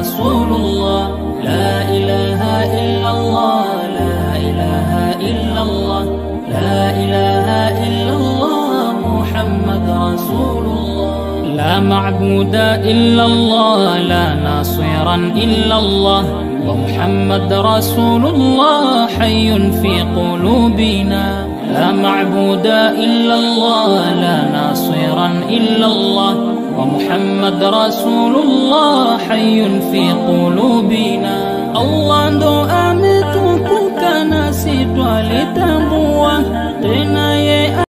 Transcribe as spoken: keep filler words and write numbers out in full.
رسول الله لا إله إلا الله لا إله إلا الله لا إله إلا الله محمد رسول الله لا معبود إلا الله لا ناصرا إلا الله ومحمد رسول الله حي في قلوبنا لا معبود إلا الله لا ناصرا إلا الله ومحمد رسول الله حي في قلوبنا Allah ndo ametukuka nasi twalitambua tena ye